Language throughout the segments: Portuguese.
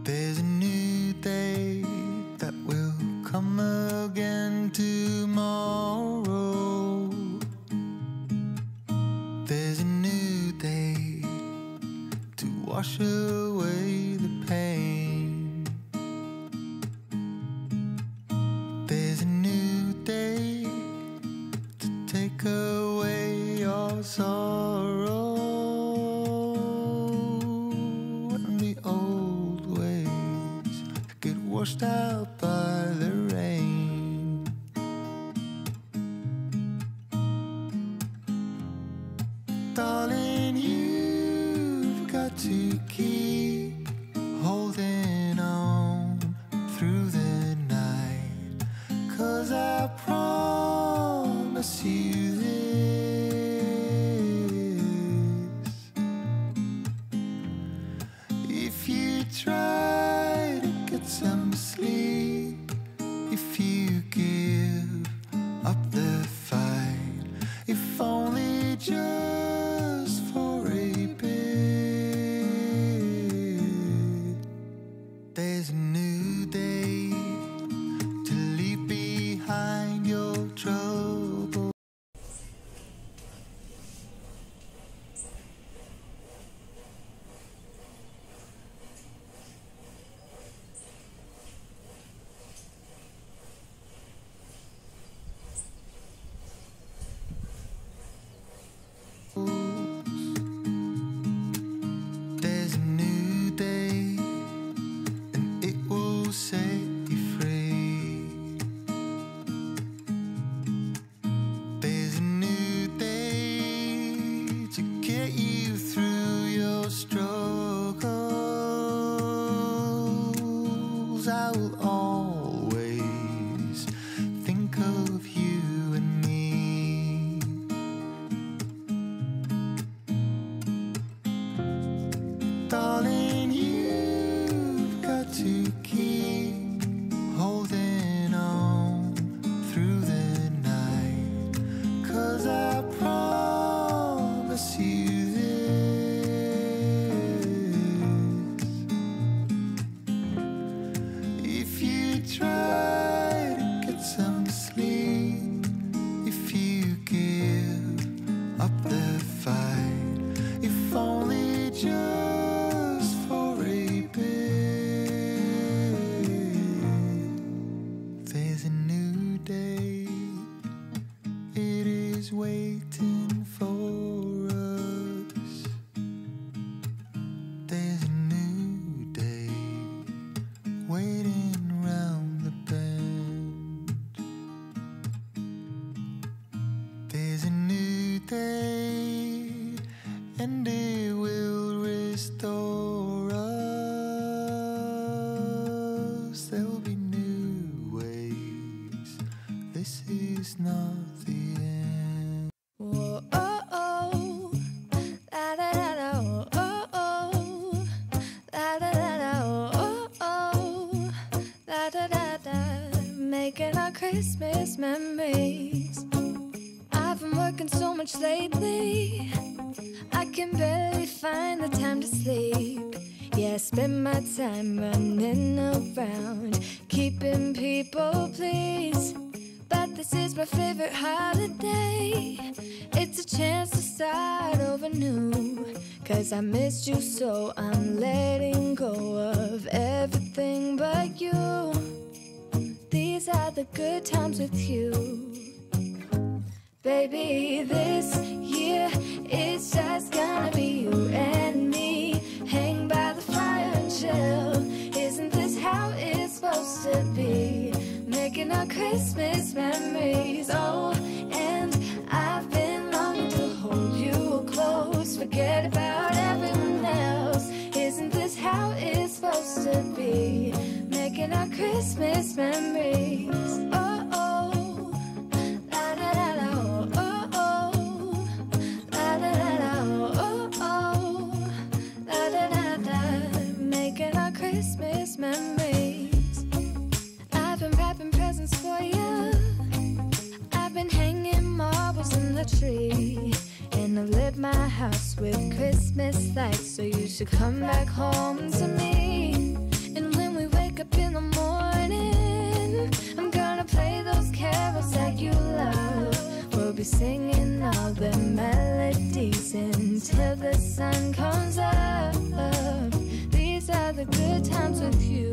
There's a new day that will come again tomorrow. There's a new day to wash away the pain. There's a new day to take away your sorrow. And the old ways get washed out by the rain. Darling, you've got to keep holding on through the night, 'cause I promise you this: if you try to get some sleep, if you give up the fight, if only just for a bit, there's a new day to leave behind your trouble. There's a new day, and it will set you free. There's a new day to get you through your struggles. I will always think of you and me. Darling, you've got to keep holding on through the night, 'cause I promise you this: if you try to get some sleep, if you give up the fight, if only just for a bit, there's a new day. It is waiting for us. There's a new day waiting round the bend. There's a new day, and it will restore us. There'll be new ways. This is not the end. Whoa, oh, oh, la da da da, oh, oh, la da da da, oh, oh, la da da da, making our Christmas memories. I've been working so much lately, I can barely find the time to sleep. Yeah, I spend my time running around, keeping people pleased. But this is my favorite holiday. It's a chance to start over new, 'cause I missed you, so I'm letting go of everything but you. These are the good times with you. Baby, this year it's just gonna be you and me. Hang by the fire and chill. Isn't this how it's supposed to be? Making our Christmas memories. Oh, and I've been longing to hold you close. Forget about everyone else. Isn't this how it's supposed to be? Making our Christmas memories. Oh, oh, la da da da, oh, oh, la da da da, oh, oh, la da da da, making our Christmas memories. I've been wrapping presents for you. I've been hanging marbles in the tree, and I've lit my house with Christmas lights. So you should come back home to me. And carols that you love. We'll be singing all the melodies until the sun comes up. These are the good times with you.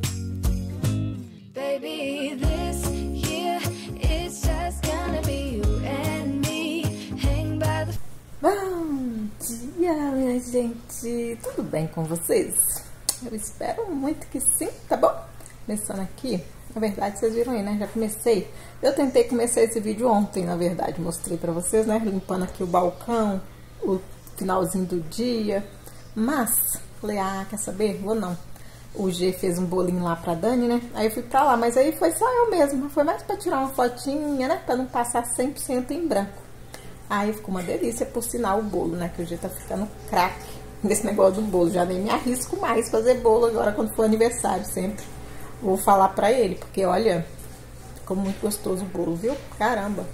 Baby, this year it's just gonna be you and me. Hang by the... Bom dia, minha gente! Tudo bem com vocês? Eu espero muito que sim, tá bom? Começando aqui, na verdade vocês viram aí, né? Já comecei. Eu tentei começar esse vídeo ontem, na verdade. Mostrei pra vocês, né? Limpando aqui o balcão, o finalzinho do dia. Mas, falei, quer saber? Vou não. O G fez um bolinho lá pra Dani, né? Aí eu fui pra lá, mas aí foi só eu mesma. Foi mais pra tirar uma fotinha, né? Pra não passar 100% em branco. Aí ficou uma delícia, por sinal, o bolo, né? Que o G tá ficando craque nesse negócio do bolo. Já nem me arrisco mais fazer bolo agora quando for aniversário, sempre. Vou falar pra ele, porque olha, ficou muito gostoso o bolo, viu? Caramba!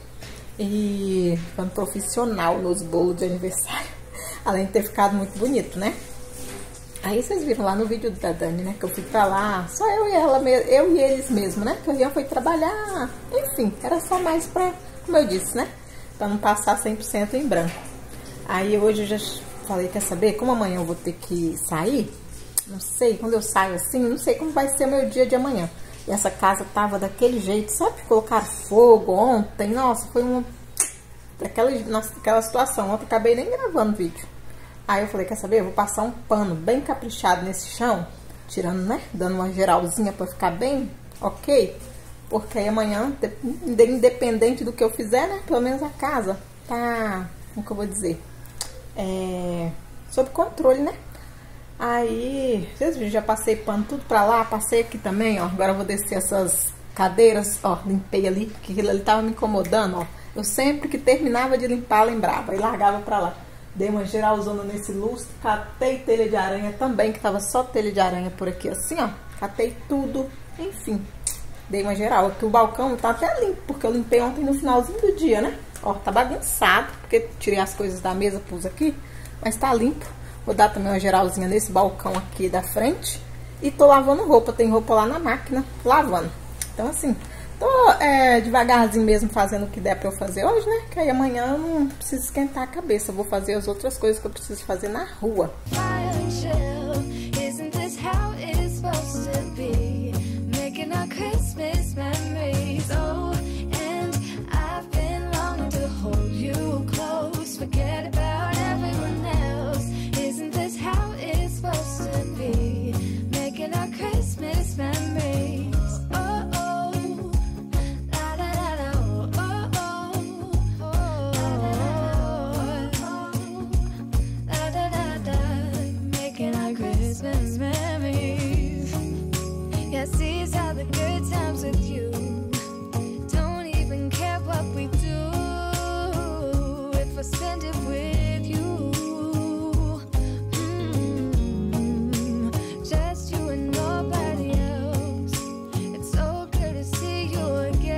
E ficando profissional nos bolos de aniversário. Além de ter ficado muito bonito, né? Aí vocês viram lá no vídeo da Dani, né? Que eu fui pra lá, só eu e ela, eu e eles mesmo, né? Que o Rian foi trabalhar, enfim, era só mais pra, como eu disse, né? Pra não passar 100% em branco. Aí hoje eu já falei, quer saber? Como amanhã eu vou ter que sair, não sei, quando eu saio assim, não sei como vai ser o meu dia de amanhã. E essa casa tava daquele jeito, sabe? Colocar fogo ontem, nossa, foi aquela situação. Ontem eu acabei nem gravando vídeo. Aí eu falei, quer saber? Eu vou passar um pano bem caprichado nesse chão, tirando, né? Dando uma geralzinha pra ficar bem ok. Porque aí amanhã, independente do que eu fizer, né? Pelo menos a casa tá, como que eu vou dizer? Sob controle, né? Aí, vocês viram, já passei pano tudo pra lá, passei aqui também, ó. Agora eu vou descer essas cadeiras, ó, limpei ali, porque aquilo ali tava me incomodando, ó. Eu sempre que terminava de limpar, lembrava e largava pra lá. Dei uma geralzona nesse lustre, catei telha de aranha também, que tava só telha de aranha por aqui, assim, ó. Catei tudo, enfim. Dei uma geral. Aqui o balcão tá até limpo, porque eu limpei ontem no finalzinho do dia, né? Ó, tá bagunçado, porque tirei as coisas da mesa, pus aqui, mas tá limpo. Vou dar também uma geralzinha nesse balcão aqui da frente. E tô lavando roupa, tem roupa lá na máquina, lavando. Então, assim, tô devagarzinho mesmo fazendo o que der pra eu fazer hoje, né? Que aí amanhã eu não preciso esquentar a cabeça. Eu vou fazer as outras coisas que eu preciso fazer na rua. These are the good times with you. Don't even care what we do if I spend it with you. Just you and nobody else. It's so good to see you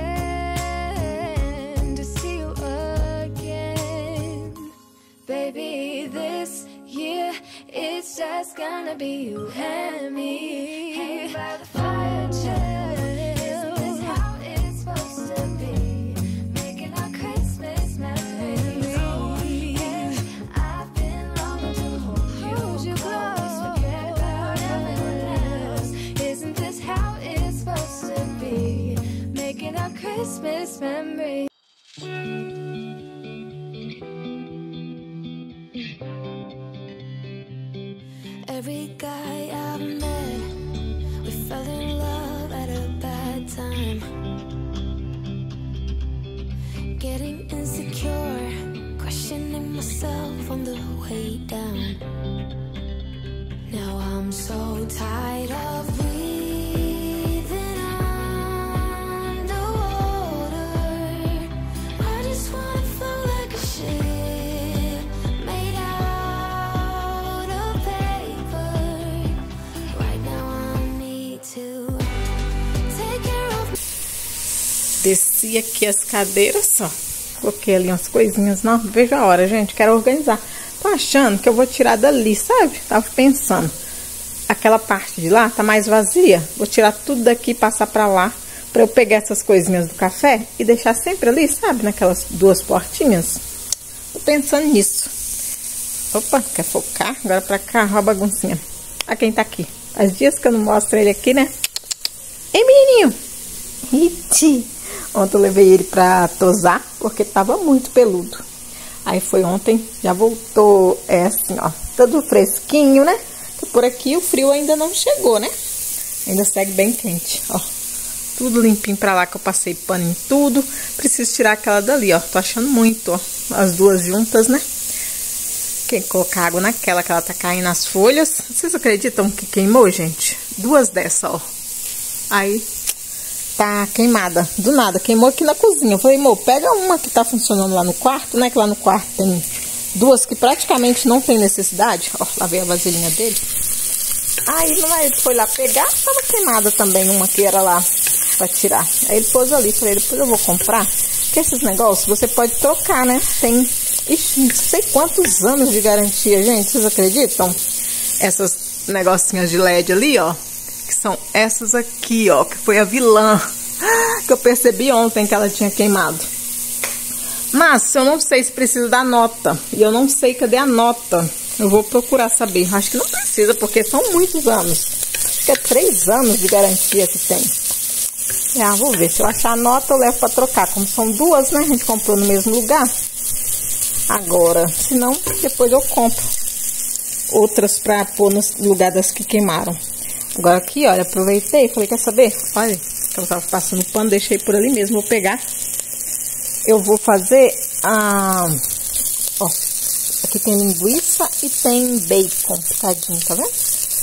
again, to see you again. Baby, this year it's just gonna be you and me. Hang by the fire chill. Isn't this how it's supposed to be? Making our Christmas memories. Oh, and I've been longing to hold you close. Forget about everyone else. Isn't this how it's supposed to be? Making our Christmas memories. Every guy I've met, we fell in love at a bad time. Getting insecure, questioning myself on the way down. Now I'm so tired of breathing underwater. I just wanna float like a ship made out of paper. Right now I need to take care of. Desci aqui as cadeiras, ó. Coloquei ali umas coisinhas. Não, vejo a hora, gente. Quero organizar. Tô achando que eu vou tirar dali, sabe? Tava pensando. Aquela parte de lá tá mais vazia. Vou tirar tudo daqui e passar pra lá. pra eu pegar essas coisinhas do café e deixar sempre ali, sabe? Naquelas duas portinhas. Tô pensando nisso. Opa, quer focar? Agora pra cá, ó a baguncinha. Olha quem tá aqui. Faz dias que eu não mostro ele aqui, né? Ei, menininho! Iti! Ontem eu levei ele pra tosar, porque tava muito peludo. Aí foi ontem, já voltou, assim, ó, todo fresquinho, né? Porque por aqui o frio ainda não chegou, né? Ainda segue bem quente, ó. Tudo limpinho pra lá, que eu passei pano em tudo. Preciso tirar aquela dali, ó. Tô achando muito, ó. As duas juntas, né? Quem colocar água naquela, que ela tá caindo nas folhas. Vocês acreditam que queimou, gente? Duas dessa, ó. Aí, tá queimada. Do nada, queimou aqui na cozinha. Eu falei, amor, pega uma que tá funcionando lá no quarto, né? Que lá no quarto tem duas que praticamente não tem necessidade. Ó, lá veio a vasilhinha dele. Aí, meu marido foi lá pegar, tava queimada também, uma que era lá pra tirar. Aí ele pôs ali, falei, depois eu vou comprar. Porque esses negócios você pode trocar, né? Tem, ixi, não sei quantos anos de garantia, gente, vocês acreditam? Essas negocinhas de LED ali, ó, que são essas aqui, ó, que foi a vilã, que eu percebi ontem que ela tinha queimado. Mas eu não sei se precisa da nota, e eu não sei cadê a nota. Eu vou procurar saber. Acho que não precisa, porque são muitos anos. Acho que é 3 anos de garantia que tem. Ah, vou ver. Se eu achar a nota, eu levo pra trocar. Como são duas, né? A gente comprou no mesmo lugar. Agora, se não, depois eu compro outras pra pôr no lugar das que queimaram. Agora aqui, olha, aproveitei. Falei, quer saber? Olha, que eu tava passando pano, deixei por ali mesmo. Vou pegar. Eu vou fazer a... Ó. Aqui tem linguiça e tem bacon picadinho, tá vendo?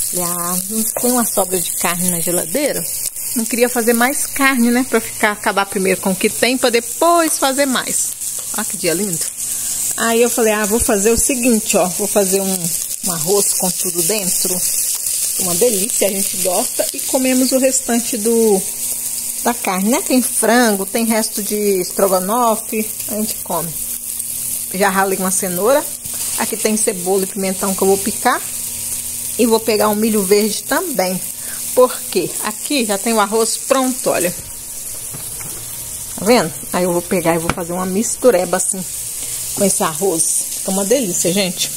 Tem uma sobra de carne na geladeira. Não queria fazer mais carne, né? Pra acabar primeiro com o que tem, pra depois fazer mais. Olha que dia lindo. Aí eu falei, vou fazer o seguinte, ó. Vou fazer um arroz com tudo dentro. Uma delícia, a gente gosta. E comemos o restante da carne, né? Tem frango, tem resto de estrogonofe. A gente come. Já ralei uma cenoura. Aqui tem cebola e pimentão que eu vou picar. E vou pegar um milho verde também. Porque aqui já tem o arroz pronto, olha. Tá vendo? Aí eu vou pegar e vou fazer uma mistureba assim com esse arroz. Fica uma delícia, gente.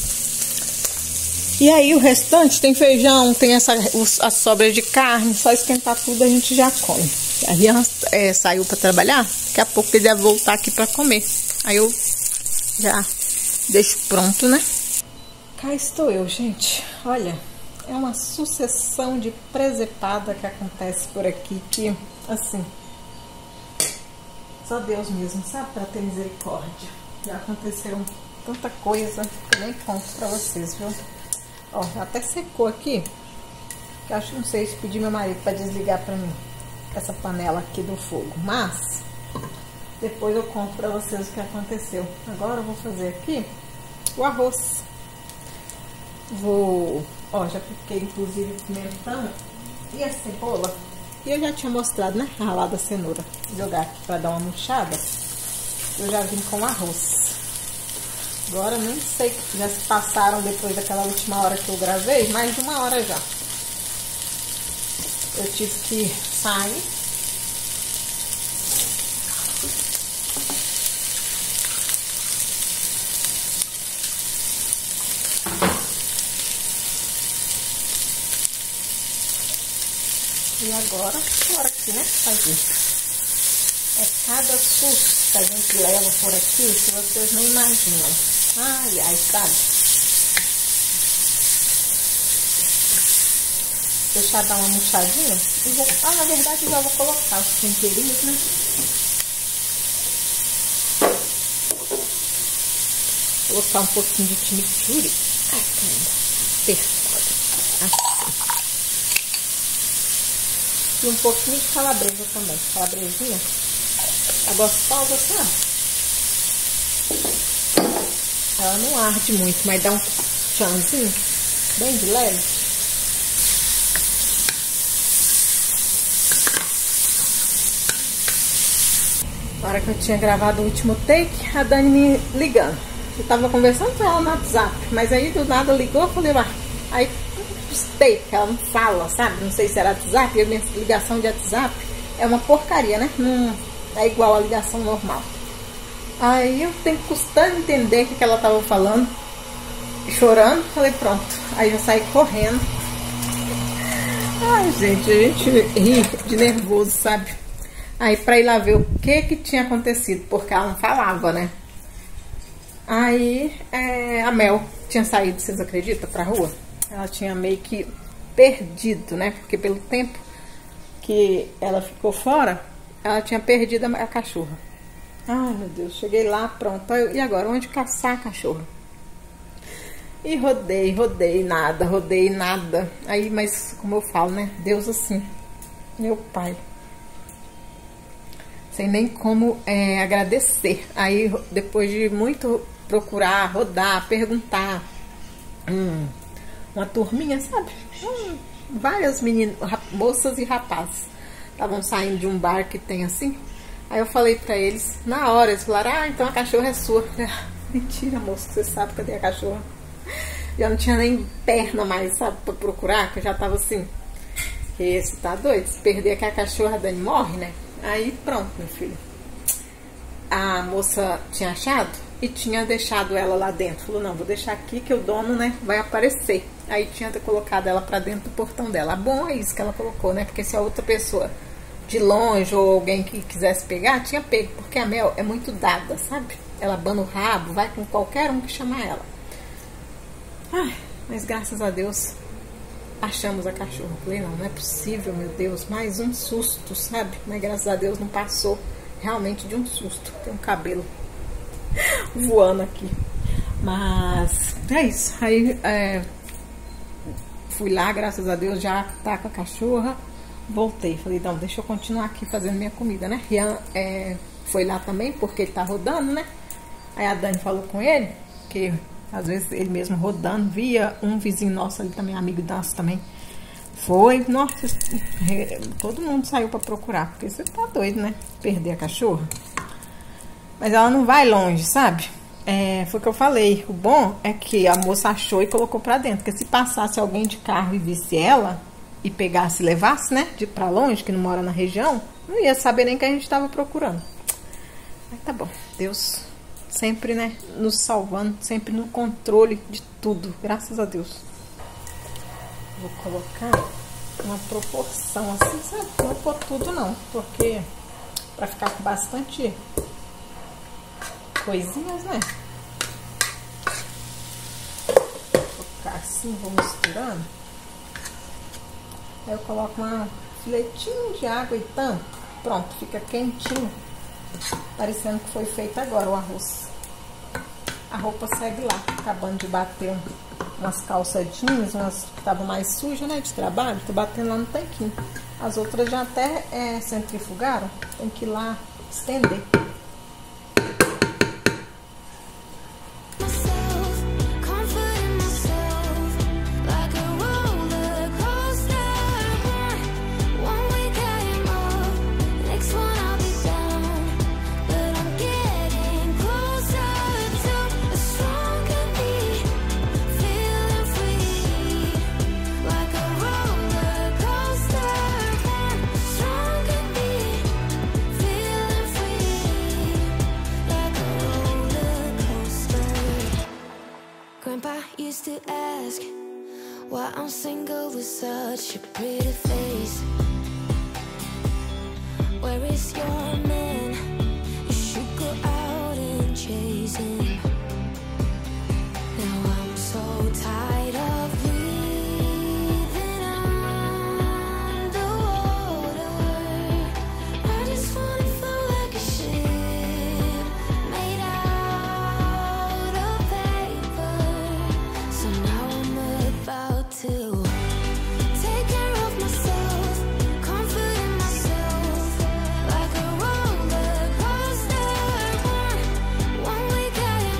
E aí o restante tem feijão, tem a sobra de carne. Só esquentar tudo a gente já come. A Rian saiu pra trabalhar. Daqui a pouco ele deve voltar aqui pra comer. Aí eu já deixo pronto, né? Cá estou eu, gente. Olha, é uma sucessão de presepada que acontece por aqui que, assim, só Deus mesmo sabe pra ter misericórdia. Já aconteceram tanta coisa que eu nem conto pra vocês, viu? Ó, até secou aqui. Que acho que não sei se pedir meu marido pra desligar pra mim essa panela aqui do fogo. Mas depois eu conto pra vocês o que aconteceu. Agora eu vou fazer aqui o arroz. Ó, já piquei inclusive o pimentão e a cebola. E eu já tinha mostrado, né? A ralada cenoura. Vou jogar aqui pra dar uma murchada. Eu já vim com arroz. Agora nem sei que já se passaram depois daquela última hora que eu gravei. Mais de 1 hora já. Eu tive que sair. E agora, bora aqui, né? Fazer. É cada susto que a gente leva por aqui que vocês não imaginam. Ai, ai, sabe? Deixar dar uma murchadinha. E vou, na verdade, já vou colocar os temperinhos, né? Vou colocar um pouquinho de chimichurri. Ai, caramba. Apertado. Assim. E um pouquinho de calabresa também. Calabresinha. Tá gostosa, sabe? Ela não arde muito, mas dá um tchanzinho bem de leve. Na hora que eu tinha gravado o último take, a Dani me ligando. Eu tava conversando com ela no WhatsApp, mas aí do nada ligou, eu falei, aí assustei, porque ela não fala, sabe? Não sei se era WhatsApp, e a minha ligação de WhatsApp é uma porcaria, né? Não é igual a ligação normal. Aí eu tenho custando entender o que ela tava falando, chorando, falei pronto. Aí eu saí correndo. Ai, gente, a gente ri de nervoso, sabe? Aí pra ir lá ver o que tinha acontecido, porque ela não falava, né? Aí a Mel tinha saído, vocês acreditam, pra rua? Ela tinha meio que perdido, né? Porque pelo tempo que ela ficou fora, ela tinha perdido a cachorra. Ai, meu Deus, cheguei lá, pronto. E agora, onde caçar a cachorra? E rodei, nada. Aí, mas como eu falo, né? Deus assim, meu pai. Sem nem como agradecer. Aí, depois de muito procurar, rodar, perguntar, uma turminha, sabe? Várias meninas, moças e rapazes estavam saindo de um bar que tem assim. Aí eu falei pra eles, na hora, eles falaram, então a cachorra é sua. Mentira, moço, você sabe cadê a cachorra? Já não tinha nem perna mais, sabe, pra procurar, que eu já tava assim. Esse tá doido, se perder aqui a cachorra, a Dani morre, né? Aí pronto, meu filho. A moça tinha achado e tinha deixado ela lá dentro. Falou, não, vou deixar aqui que o dono, né, vai aparecer. Aí tinha colocado ela pra dentro do portão dela. Bom, é isso que ela colocou, né? Porque se a outra pessoa de longe ou alguém que quisesse pegar, tinha pego. Porque a Mel é muito dada, sabe? Ela abana o rabo, vai com qualquer um que chamar ela. Ai, mas graças a Deus achamos a cachorra. Falei, não é possível, meu Deus. Mais um susto, sabe? Mas graças a Deus não passou realmente de um susto. Tem um cabelo voando aqui. Mas é isso. Aí fui lá, graças a Deus, já tá com a cachorra. Voltei. Falei, não, deixa eu continuar aqui fazendo minha comida, né? Rian foi lá também, porque ele tá rodando, né? Aí a Dani falou com ele, que às vezes ele mesmo rodando, via um vizinho nosso ali também, amigo nosso também. Foi, nossa, todo mundo saiu pra procurar, porque você tá doido, né? Perder a cachorra. Mas ela não vai longe, sabe? Foi o que eu falei. O bom é que a moça achou e colocou pra dentro. Porque se passasse alguém de carro e visse ela, e pegasse e levasse, né? Pra longe, que não mora na região, não ia saber nem que a gente tava procurando. Mas tá bom. Deus sempre, né? Nos salvando, sempre no controle de tudo. Graças a Deus. Vou colocar uma proporção assim, sabe? Não por tudo não, porque pra ficar com bastante coisinhas, né? Vou colocar assim, vou misturando. Aí eu coloco um filetinho de água e tampo. Pronto, fica quentinho. Parecendo que foi feito agora o arroz. A roupa segue lá. Acabando de bater umas calça jeans, umas que estavam mais sujas, né, de trabalho. Tô batendo lá no tanquinho. As outras já até centrifugaram. Tem que ir lá estender. Grandpa used to ask why I'm single with such a pretty face. Where is your man? You should go out and chase him. Now I'm so tired of living underwater. I just wanna float like a ship made out of paper. So now I'm about to take care of myself, comfort in myself, like a roller coaster. One week I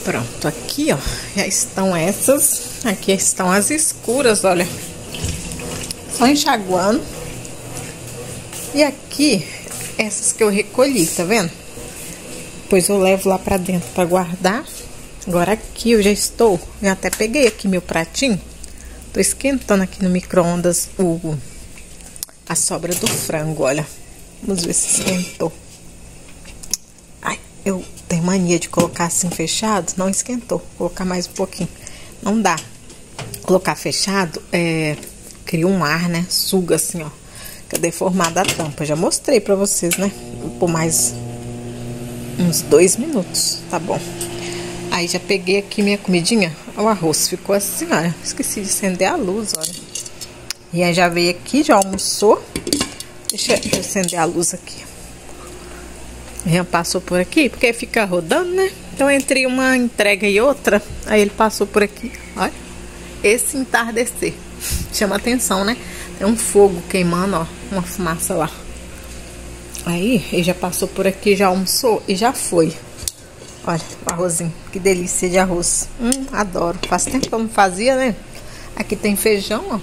Pronto, aqui, ó, já estão essas. Aqui estão as escuras, olha. Só enxaguando. E aqui, essas que eu recolhi, tá vendo? Depois eu levo lá pra dentro pra guardar. Agora aqui eu já até peguei aqui meu pratinho. Tô esquentando aqui no micro-ondas a sobra do frango, olha. Vamos ver se esquentou. Ai, eu tenho mania de colocar assim fechado. Não esquentou. Vou colocar mais um pouquinho. Não dá. Colocar fechado, cria um ar, né? Suga assim, ó. Fica deformada a tampa. Já mostrei pra vocês, né? Vou pôr mais uns 2 minutos. Tá bom. Aí já peguei aqui minha comidinha. O arroz ficou assim, olha. Esqueci de acender a luz, olha. E aí já veio aqui, já almoçou. Deixa eu acender a luz aqui. Já passou por aqui, porque fica rodando, né? Então entre uma entrega e outra, aí ele passou por aqui. Olha, esse entardecer chama atenção, né? Tem um fogo queimando, ó, uma fumaça lá. Aí ele já passou por aqui, já almoçou e já foi. Olha o arrozinho, que delícia de arroz. Adoro. Faz tempo que eu não fazia, né? Aqui tem feijão, ó.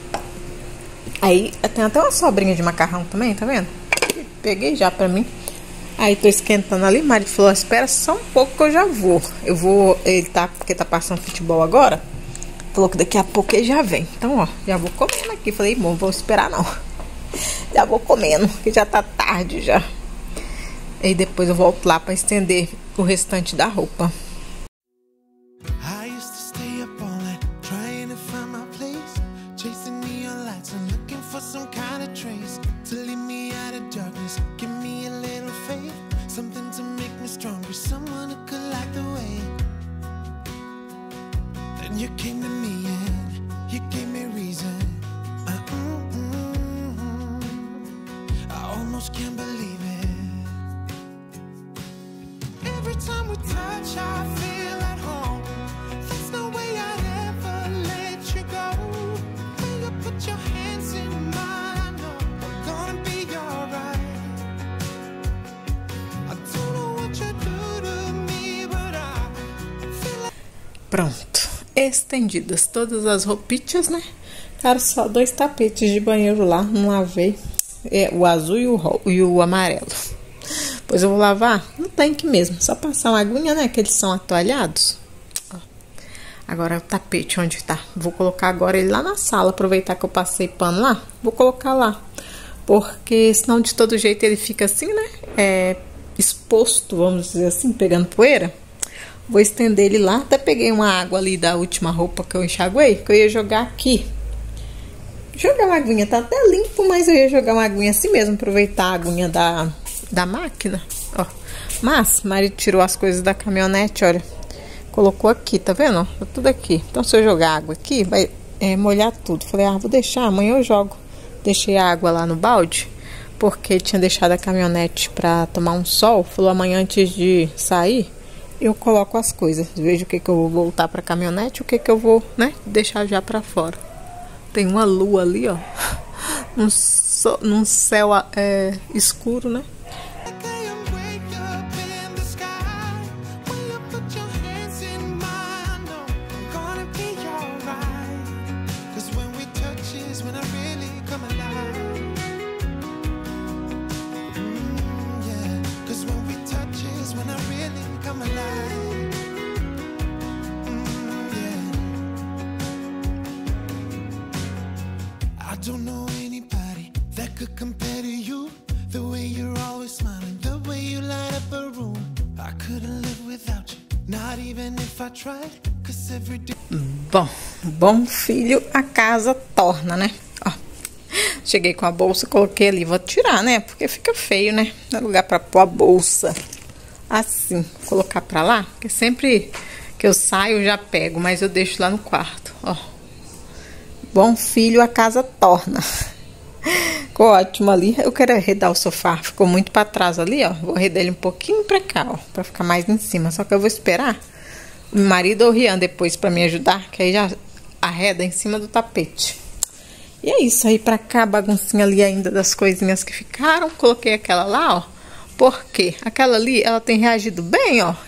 Aí tem até uma sobrinha de macarrão também, tá vendo? Peguei já pra mim. Aí tô esquentando ali, Mari falou, espera só um pouco que eu já vou. Porque tá passando futebol agora. Falou que daqui a pouco ele já vem. Então, ó, já vou comendo aqui. Falei, bom, vou esperar não. Já vou comendo, que já tá tarde já. E depois eu volto lá pra estender o restante da roupa. You came to me and you gave me reason. I almost can't believe it. Every time we touch, I feel at home. There's no way I'd ever let you go. When you put your hands in mine, I know I'm gonna be alright. I don't know what you do to me, but I feel like... Pronto. Estendidas todas as roupinhas, né? Cara, só 2 tapetes de banheiro lá, não lavei. O azul e o amarelo. Pois eu vou lavar no tanque mesmo, só passar uma aguinha, né? Que eles são atoalhados. Ó. Agora o tapete onde tá. Vou colocar agora ele lá na sala, aproveitar que eu passei pano lá. Vou colocar lá, porque senão de todo jeito ele fica assim, né? Exposto, vamos dizer assim, pegando poeira. Vou estender ele lá. Até peguei uma água ali da última roupa que eu enxaguei, que eu ia jogar aqui. Jogar uma aguinha, tá até limpo, mas eu ia jogar uma aguinha assim mesmo, aproveitar a aguinha da máquina. Ó. Mas, marido tirou as coisas da caminhonete, olha. Colocou aqui, tá vendo? Tá tudo aqui. Então, se eu jogar água aqui, vai molhar tudo. Falei, vou deixar, amanhã eu jogo. Deixei a água lá no balde, porque tinha deixado a caminhonete pra tomar um sol. Falou, amanhã antes de sair, eu coloco as coisas, vejo o que eu vou voltar pra caminhonete, o que eu vou, né, deixar já pra fora. Tem uma lua ali, ó, num céu escuro, né? Don't know anybody that could compare to you. The way you're always smiling, the way you light up a room. I couldn't live without you, not even if I tried, 'cause every day... Bom filho, a casa torna, né? Ó, cheguei com a bolsa, coloquei ali, vou tirar, né? Porque fica feio, né? Não é lugar pra pôr a bolsa. Assim, colocar pra lá, porque sempre que eu saio eu já pego, mas eu deixo lá no quarto, ó. Bom filho, a casa torna. Ficou ótimo ali. Eu quero arredar o sofá. Ficou muito pra trás ali, ó. Vou arredar ele um pouquinho pra cá, ó. Pra ficar mais em cima. Só que eu vou esperar o marido ou o Rian depois pra me ajudar. Que aí já arreda em cima do tapete. E é isso aí pra cá. Baguncinha ali ainda das coisinhas que ficaram. Coloquei aquela lá, ó. Porque aquela ali, ela tem reagido bem, ó. Eu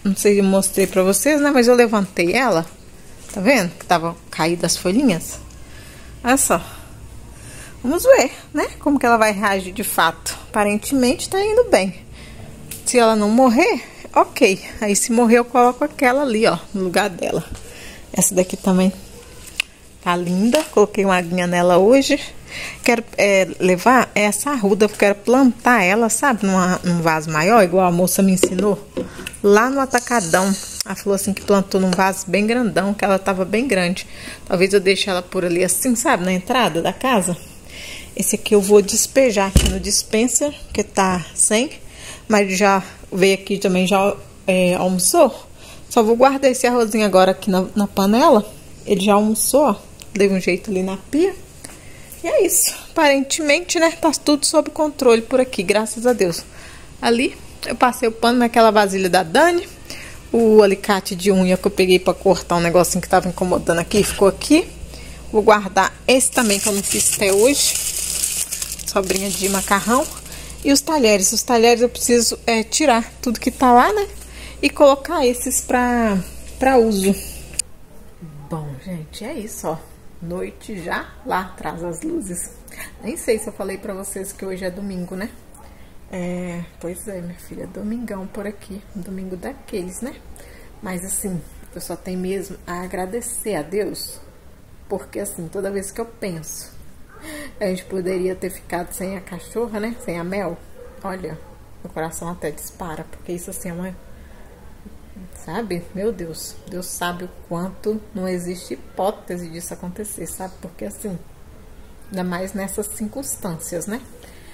não sei se eu mostrei pra vocês, né? Mas eu levantei ela. Tá vendo? Que tava caída as folhinhas. Olha só. Vamos ver, né? Como que ela vai reagir de fato. Aparentemente tá indo bem. Se ela não morrer, ok. Aí se morrer eu coloco aquela ali, ó, no lugar dela. Essa daqui também tá linda. Coloquei uma aguinha nela hoje. Quero levar essa arruda, quero plantar ela, sabe? Num vaso maior, igual a moça me ensinou. Lá no atacadão. Ela falou assim que plantou num vaso bem grandão, que ela tava bem grande. Talvez eu deixe ela por ali assim, sabe? Na entrada da casa. Esse aqui eu vou despejar aqui no dispenser, que tá sem. Mas já veio aqui também, já almoçou. Só vou guardar esse arrozinho agora aqui na panela. Ele já almoçou, ó. Dei um jeito ali na pia. E é isso. Aparentemente, né? Tá tudo sob controle por aqui, graças a Deus. Ali, eu passei o pano naquela vasilha da Dani. O alicate de unha que eu peguei pra cortar um negocinho que tava incomodando aqui, ficou aqui. Vou guardar esse também, que eu não fiz até hoje. Sobrinha de macarrão. E os talheres. Os talheres eu preciso tirar tudo que tá lá, né? E colocar esses pra uso. Bom, gente, é isso, ó. Noite já, lá atrás as luzes. Nem sei se eu falei pra vocês que hoje é domingo, né? Pois é, minha filha, domingão por aqui. Domingo daqueles, né? Mas assim, eu só tenho mesmo a agradecer a Deus. Porque assim, toda vez que eu penso, a gente poderia ter ficado sem a cachorra, né? Sem a Mel. Olha, meu coração até dispara. Porque isso assim é uma... Sabe? Meu Deus. Deus sabe o quanto não existe hipótese disso acontecer, sabe? Porque assim, ainda mais nessas circunstâncias, né?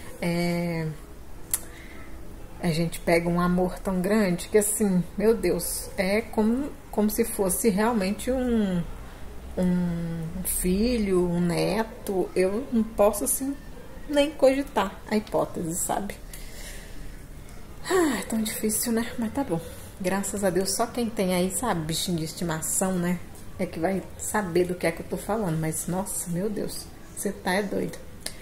A gente pega um amor tão grande que assim, meu Deus, é como se fosse realmente um filho, um neto. Eu não posso assim nem cogitar a hipótese, sabe? É tão difícil, né? Mas tá bom. Graças a Deus, só quem tem aí, sabe, bichinho de estimação, né? É que vai saber do que é que eu tô falando. Mas, nossa, meu Deus, você tá doido.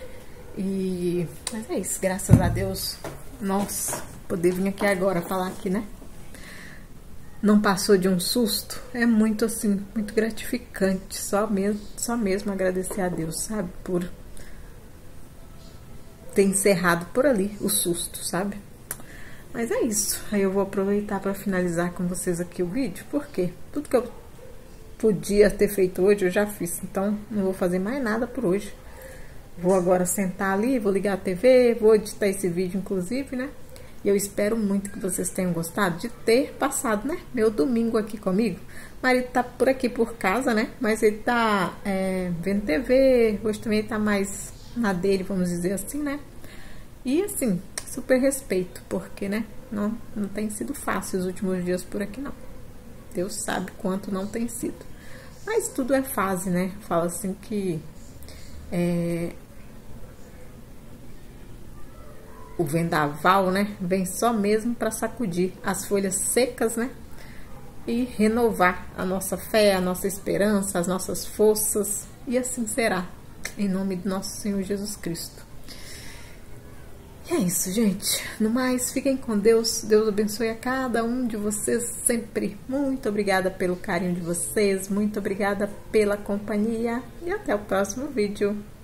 Mas é isso, graças a Deus. Nossa, poder vir aqui agora falar aqui, né? Não passou de um susto. É muito assim, muito gratificante. Só mesmo agradecer a Deus, sabe? Por ter encerrado por ali o susto, sabe? Mas é isso. Aí eu vou aproveitar para finalizar com vocês aqui o vídeo. Porque tudo que eu podia ter feito hoje, eu já fiz. Então, não vou fazer mais nada por hoje. Vou agora sentar ali, vou ligar a TV, vou editar esse vídeo, inclusive, né? E eu espero muito que vocês tenham gostado de ter passado, né? Meu domingo aqui comigo. O marido tá por aqui por casa, né? Mas ele tá vendo TV. Hoje também tá mais na dele, vamos dizer assim, né? E assim, super respeito, porque, né? Não tem sido fácil os últimos dias por aqui, não. Deus sabe quanto não tem sido. Mas tudo é fase, né? Fala assim que... o vendaval, né, vem só mesmo para sacudir as folhas secas, né, e renovar a nossa fé, a nossa esperança, as nossas forças, e assim será, em nome do nosso Senhor Jesus Cristo. E é isso, gente. No mais, fiquem com Deus. Deus abençoe a cada um de vocês sempre. Muito obrigada pelo carinho de vocês, muito obrigada pela companhia e até o próximo vídeo.